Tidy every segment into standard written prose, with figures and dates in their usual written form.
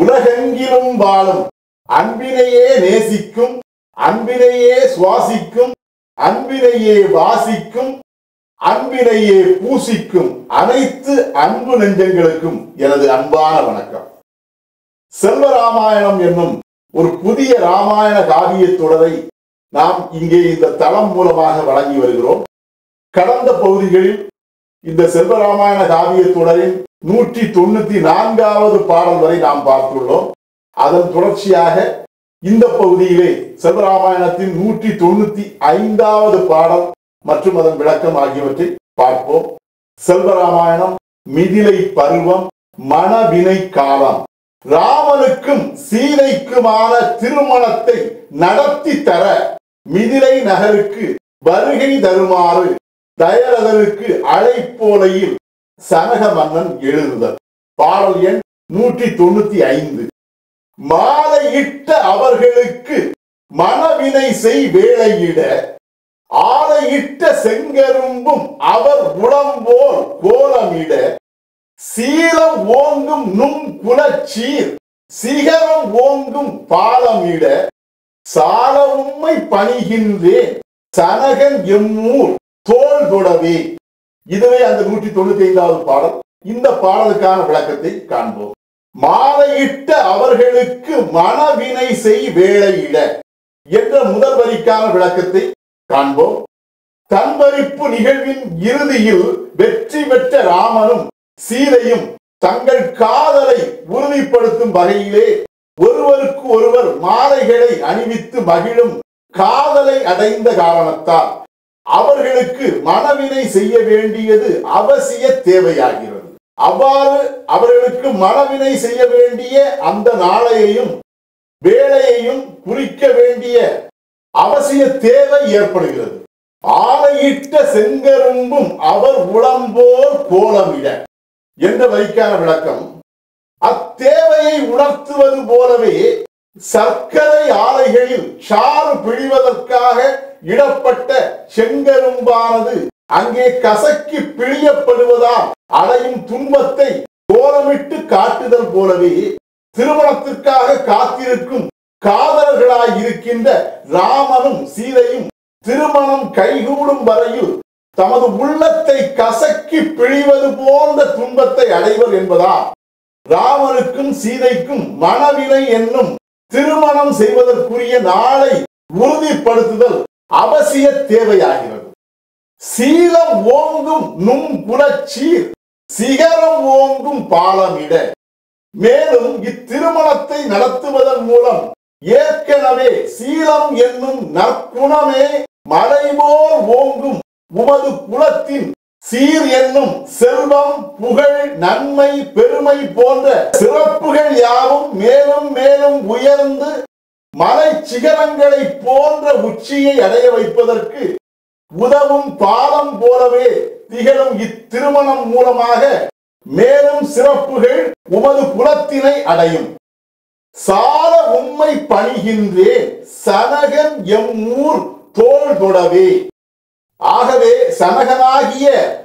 உலகெங்கிலும் வாழும் அன்பினையே நேசிக்கும், அன்பினையே சுவாசிக்கும், அன்பினையே வாசிக்கும், அன்பினையே பூசிக்கும் அனைத்து அன்பு நெஞ்சங்களுக்கும் எனது அன்பான வணக்கம். செல்வராமாயணம் என்னும் ஒரு புதிய ராமாயண காவிய தொடரை நாம் இங்கே இந்த தளம் மூலமாக வழங்கி வருகிறோம். கடந்த பகுதிகளில் இந்த செல்வராமாயண காவிய தொடரின் 194வது பாடல் வரை நாம் பார்த்துள்ளோம். அதன் தொடர்ச்சியாக இந்த பகுதியிலே செல்வராமாயணத்தின் 195வது பாடல் மற்றும் அதன் விளக்கம் ஆகியவற்றை பார்ப்போம். செல்வராமாயணம் மிதிலை பருவம் மணவினை காலம். ராமனுக்கும் சீதைக்குமான திருமணத்தை நடத்தி தர மிதிலை நகருக்கு வருகை தருமாறு தயரதனுக்கு அழைப்போலையில் சனக மன்னன் எழுதுதல். பாடல் எண் 195. மாலையிட்ட அவர்களுக்கு மணவினை செய் வேளையிட ஆலையிட்ட செங்கரும்பும் அவர் உளம்போல் கோலமிட சீலம் ஓங்கும் நும் குலச்சீர் சிகரம் ஓங்கும் பாலமிட சால உம்மை பணிகின்றேன் சனகன் எம்மூர் தோல் தொடவே. இதுவே அந்த 195வது பாடல். இந்த பாடலுக்கான விளக்கத்தை காண்போம். மாலையிட்ட அவர்களுக்கு மணவினை செய் வேளையிட என்ற முதல் வரிக்கான விளக்கத்தை காண்போம். தன்பறிப்பு நிகழ்வின் இறுதியில் வெற்றி பெற்ற ராமனும் சீதையும் தங்கள் காதலை உறுதிப்படுத்தும் வகையிலே ஒருவருக்கு ஒருவர் மாலைகளை அணிவித்து மகிழும் காதலை அடைந்த காரணத்தால் அவர்களுக்கு மணவினை செய்ய வேண்டியது அவசிய தேவையாகிறது. அவ்வாறு அவர்களுக்கு மணவினை செய்ய வேண்டிய அந்த நாளையையும் வேளையையும் குறிக்க வேண்டிய அவசிய தேவை ஏற்படுகிறது. ஆலையிட்ட செங்கரும்பும் அவர் உளம்போல் கோலமிட என்ற வரிக்கான விளக்கம், அத்தேவையை உணர்த்துவது போலவே சர்க்கரை ஆலைகளில் சாறு பிழிவதற்காக இடப்பட்ட செங்கரும்பானது அங்கே கசக்கி பிழியப்படுவதால் அடையும் துன்பத்தை கோலமிட்டு காட்டுதல் போலவே திருமணத்திற்காக காத்திருக்கும் காதலர்களாய் இருக்கின்ற ராமனும் சீதையும் திருமணம் கைகூடும் வரையில் தமது உள்ளத்தை கசக்கி பிழிவது போன்ற துன்பத்தை அடைவர் என்பதால் ராமனுக்கும் சீதைக்கும் மணவினை என்னும் திருமணம் செய்வதற்குரிய நாளை உறுதிப்படுத்துதல் அவசிய தேவையாகிறது. சீலம் ஓங்கும் நும் குலச்சீர் சிகரம் ஓங்கும் பாலமிட. மேலும் இத்திருமணத்தை நடத்துவதன் மூலம் ஏற்கனவே சீலம் என்னும் நற்குணமே மலைபோல் ஓங்கும் உமது குலத்தின் சீர் என்னும் செல்வம் புகழ் நன்மை பெருமை போன்ற சிறப்புகள் யாவும் மேலும் மேலும் உயர்ந்து மலை சிகரங்களை போன்ற உச்சியை அடைய வைப்பதற்கு உதவும் பாலம் போலவே திகழும் இத்திருமணம் மூலமாக மேலும் சிறப்புகள் உமது குலத்தினை அடையும். சால உம்மை பணிகின்றேன் சனகன் எம்மூர் தோல் தொடவே. ஆகவே சனகனாகிய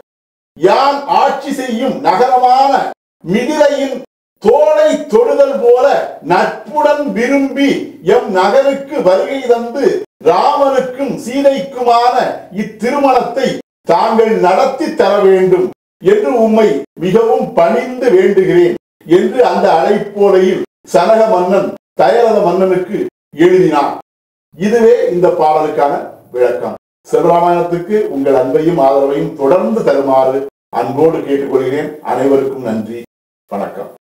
யான் ஆட்சி செய்யும் நகரமான மிதிலையின் தோளை தொடுதல் போல நட்புடன் விரும்பி எம் நகருக்கு வருகை தந்து ராமனுக்கும் சீதைக்குமான இத்திருமணத்தை தாங்கள் நடத்தி தர வேண்டும் என்று உம்மை மிகவும் பணிந்து வேண்டுகிறேன் என்று அந்த அழைப்போலையில் சனக மன்னன் தயரத மன்னனுக்கு எழுதினான். இதுவே இந்த பாடலுக்கான விளக்கம். செல்வராமாயணத்துக்கு உங்கள் அன்பையும் ஆதரவையும் தொடர்ந்து தருமாறு அன்போடு கேட்டுக்கொள்கிறேன். அனைவருக்கும் நன்றி, வணக்கம்.